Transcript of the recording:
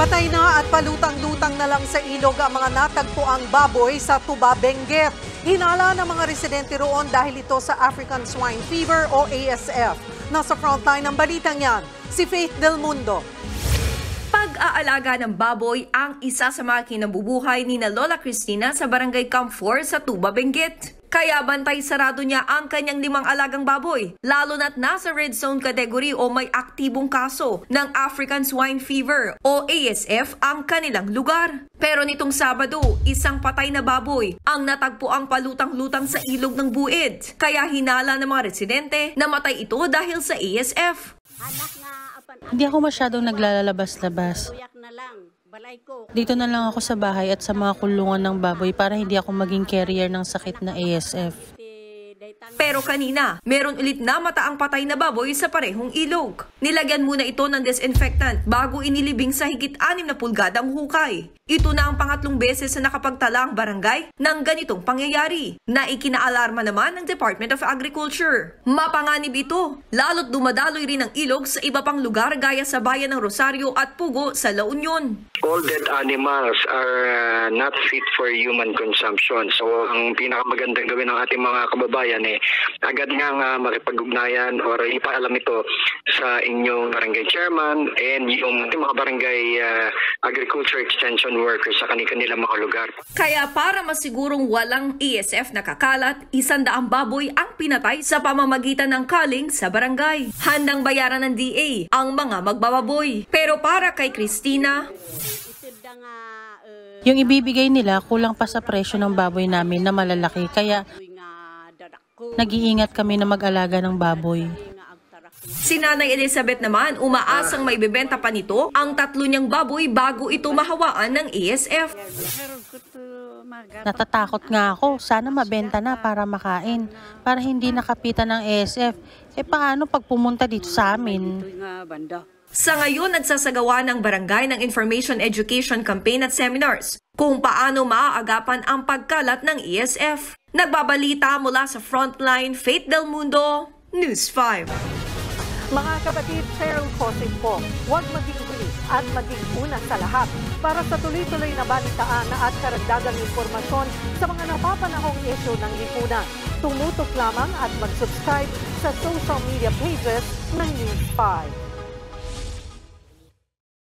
Patay na at palutang-lutang na lang sa ilog ang mga natagpuang baboy sa Tuba, Benguet. Hinala ng mga residente roon dahil ito sa African Swine Fever o ASF. Nasa frontline ng balitang yan, si Faith Del Mundo. Pag-aalaga ng baboy ang isa sa mga kinabubuhay ni na Lola Cristina sa Barangay Camp 4 sa Tuba, Benguet. Kaya bantay sarado niya ang kanyang 5 alagang baboy, lalo na't nasa red zone category o may aktibong kaso ng African Swine Fever o ASF ang kanilang lugar. Pero nitong Sabado, isang patay na baboy ang natagpuang palutang-lutang sa ilog ng Buid. Kaya hinala ng mga residente na matay ito dahil sa ASF. Hindi ako masyadong naglalabas-labas. Dito na lang ako sa bahay at sa mga kulungan ng baboy para hindi ako maging carrier ng sakit na ASF. Pero kanina, meron ulit na mataang patay na baboy sa parehong ilog. Nilagyan muna ito ng disinfectant bago inilibing sa higit 6 na pulgadang hukay. Ito na ang pangatlong beses na nakapagtala ang barangay ng ganitong pangyayari na ikinaalarma naman ng Department of Agriculture. Mapanganib ito, lalo't dumadaloy rin ang ilog sa iba pang lugar gaya sa bayan ng Rosario at Pugo sa La Union. All dead animals are not fit for human consumption. So ang pinakamagandang gawin ng ating mga kababayan agad nga makipag-ugnayan or ipaalam ito sa inyong barangay chairman and yung mga barangay agriculture extension workers sa kanilang mga lugar. Kaya para masigurong walang ASF nakakalat, 100 baboy ang pinatay sa pamamagitan ng culling sa barangay. Handang bayaran ng DA ang mga magbababoy. Pero para kay Cristina, yung ibibigay nila kulang pa sa presyo ng baboy namin na malalaki, kaya nag-iingat kami na mag-alaga ng baboy. Si Nanay Elizabeth naman umaasang maibebenta pa nito ang 3 niyang baboy bago ito mahawaan ng ASF. Natatakot nga ako, sana mabenta na para makain, para hindi nakapitan ng ASF. Paano pag pumunta dito sa amin? Sa ngayon, nagsasagawa ng barangay ng information education campaign at seminars kung paano maaagapan ang pagkalat ng ASF. Nagbabalita mula sa Frontline, Faith Del Mundo, News 5. Mga kapatid, Cheryl Cosing po, huwag maging huli at maging una sa lahat para sa tuloy-tuloy na balitaan at karagdagang impormasyon sa mga napapanahong isyu ng lipunan. Tumutok lamang at mag-subscribe sa social media pages ng News 5.